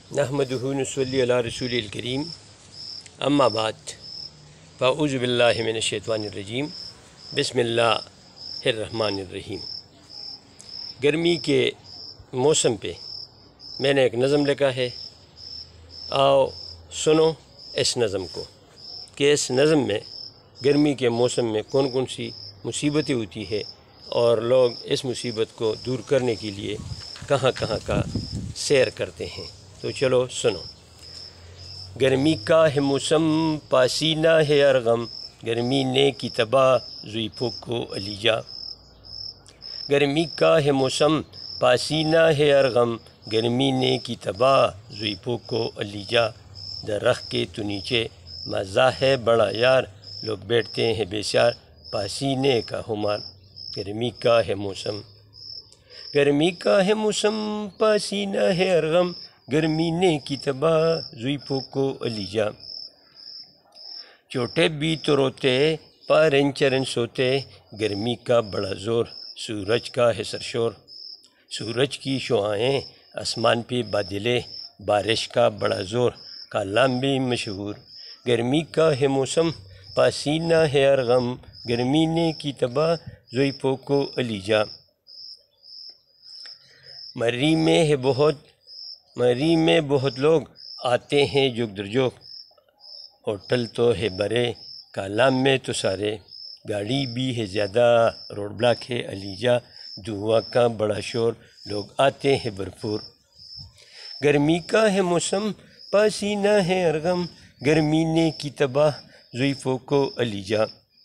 نحمدہ نصلی علی رسول الکریم اما بعد فاعوذ باللہ من الشیطان الرجیم بسم اللہ الرحمن الرحیم۔ گرمی کے موسم پہ میں نے ایک نظم لکھا ہے، آؤ سنو اس نظم کو کہ اس نظم میں گرمی کے موسم میں کون کون سی مصیبتیں ہوتی ہے اور لوگ اس مصیبت کو دور کرنے کے لیے کہاں کہاں کا سیر کرتے ہیں۔ تو چلو سنو۔ گرمی کا ہے موسم پاسینہ ہے ارغم، گرمی نے کی تباہ زوئی پھوکو علی جا۔ گرمی کا ہے موسم پاسینہ ہے ارغم، گرمی نے کی تباہ زوئی پھوکو علی جا۔ درخت کے تو نیچے مزہ ہے بڑا یار، لوگ بیٹھتے ہیں بے-سار پاسینے کا خمار۔ گرمی کا ہے موسم، گرمی کا ہے موسم پاسینہ ہے ارغم، گرمی نے کی تباہ زوئی پھوکو علی جا۔ چھوٹے بھی تو روتے پارن چرن سوتے، گرمی کا بڑا زور سورج کا ہے سرشور۔ سورج کی شعاعیں آسمان پہ بادلے، بارش کا بڑا زور کالام بھی مشہور۔ گرمی کا ہے موسم پاسینہ ہے ارغم، گرمی نے کی تباہ زوئی پھوکو علی جا۔ مری میں بہت لوگ آتے ہیں جوگ در جوگ، ہوٹل تو ہے برے کالام میں تو سارے، گاڑی بھی ہے زیادہ روڈ بلاک ہے علی جا، دھواں کا بڑا شور لوگ آتے ہیں بھرپور۔ گرمی کا ہے موسم پاسینہ ہے ارغم، گرمی نے کی تباہ زوئی پھوکو علی جا۔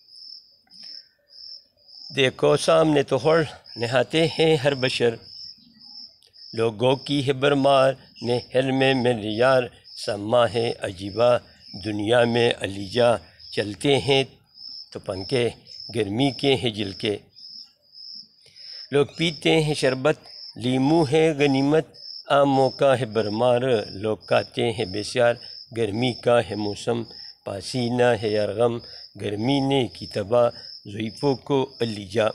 دیکھو سامنے تو ہوڑ نہاتے ہیں ہر بشر، لوگوں کی ہے برمار نہر میں میرے یار، سما ہے عجیبہ دنیا میں علی جا، چلتے ہیں تو پنکھے گرمی کے ہیں جھلکے۔ لوگ پیتے ہیں شربت لیمو ہے غنیمت، آموں کا ہے برمار لوگ کھاتے ہیں بے-سار۔ گرمی کا ہے موسم پاسینہ ہے ارغم، گرمی نے کی تباہ زوئی پھوکو علی جا۔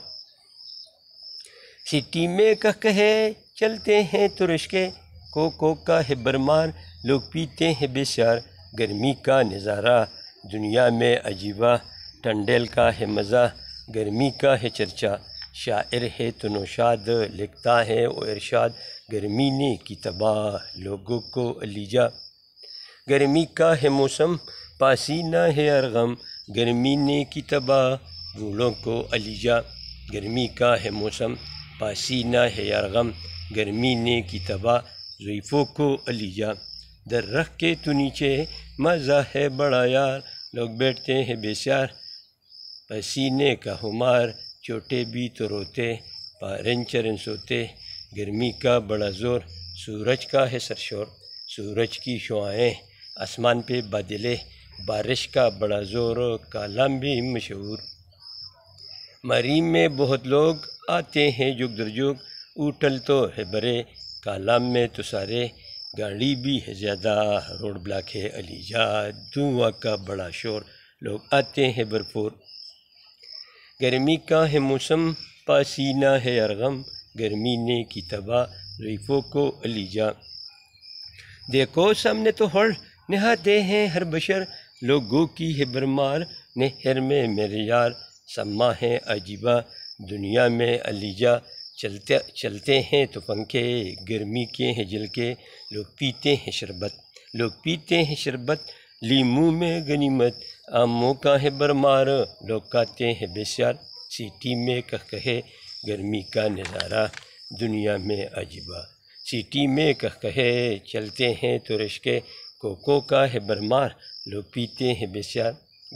سٹی میں کہے چلتے ہیں تو رشکے، کوکو کا ہے برمار لوگ پیتے ہیں بے-سار۔ گرمی کا نظارہ دنیا میں عجیبہ، ٹنڈیل کا ہے مزہ گرمی کا ہے چرچا۔ شاعر ہے تو نوشاد لکھتا ہے وہ ارشاد، گرمی نے کی تباہ لوگوں کو علی جا۔ گرمی کا ہے موسم پاسینہ ہے ارغم، گرمی نے کی تباہ بوڑھوں کو علی جا۔ گرمی کا ہے موسم پاسینہ ہے ارغم، گرمی نے کی تباہ زوئی پھوکو علی جا۔ درخت کے تو نیچے مزہ ہے بڑا یار، لوگ بیٹھتے ہیں بے-سار پسینے کا خمار۔ چھوٹے بھی تو روتے پارن چرن سوتے، گرمی کا بڑا زور سورج کا ہے سرشور۔ سورج کی شعاعیں آسمان پہ بادلے، بارش کا بڑا زور کالام بھی مشہور۔ مری میں بہت لوگ آتے ہیں جوگ در جوگ، ہوٹل تو ہے برے کالام میں تو سارے، گاڑی بھی ہے زیادہ روڈ بلاک ہے علی جا، دھواں کا بڑا شور لوگ آتے ہیں بھرپور۔ گرمی کا ہے موسم پاسینہ ہے ارغم، گرمی نے کی تباہ زوئی پھوکو علی جا۔ دیکھو سامنے تو ہوڑ نہاتے ہیں ہر بشر، لوگوں کی ہے برمار نہر میں میرے یار، سما ہے عجیبہ دنیا میں علی جا۔ چلتے ہیں تو پنکھے گرمی کے ہیں جھلکے، لوگ پیتے ہیں شربت لیمو میں غنیمت، آموں کا ہے برمار لوگ کھاتے ہیں بے-سار۔ سٹی میں کہے گرمی کا نظارہ دنیا میں عجیبہ، سٹی میں کہے چلتے ہیں تو رشکے، کوکو کا ہے برمار لوگ پیتے ہیں بے-سار۔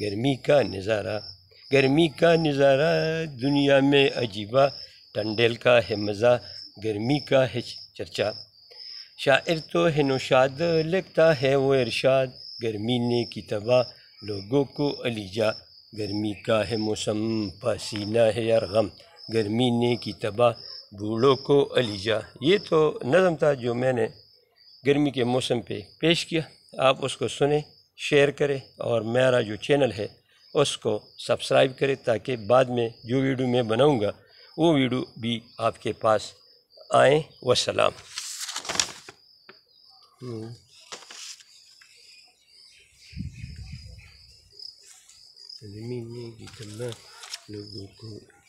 گرمی کا نظارہ دنیا میں عجیبہ، ٹنڈیل کا ہے مزہ گرمی کا ہے چرچا۔ شاعر تو ہے نوشاد لکھتا ہے وہ ارشاد، گرمی نے کی تباہ لوگوں کو علی جا۔ گرمی کا ہے موسم پاسینہ ہے ارغم، گرمی نے کی تباہ بوڑھوں کو علی جا۔ یہ تو نظم تھا جو میں نے گرمی کے موسم پہ پیش کیا، آپ اس کو سنیں، شیئر کریں اور میرا جو چینل ہے اس کو سبسکرائب کریں تاکہ بعد میں جو ویڈیو میں بناؤں گا وہ ویڈیو بھی آپ کے پاس آئیں۔ والسلام۔ زمین نے کی طلّہ لوگوں کو